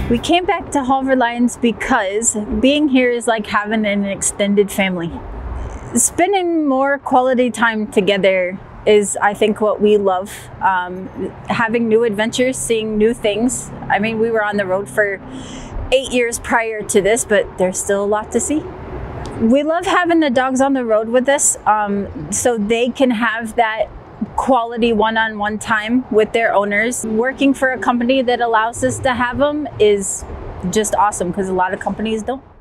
We came back to Halvor Lines because being here is like having an extended family. Spending more quality time together is, I think, what we love. Having new adventures, seeing new things. I mean, we were on the road for 8 years prior to this, but there's still a lot to see. We love having the dogs on the road with us so they can have that quality one-on-one time with their owners. Working for a company that allows us to have them is just awesome because a lot of companies don't.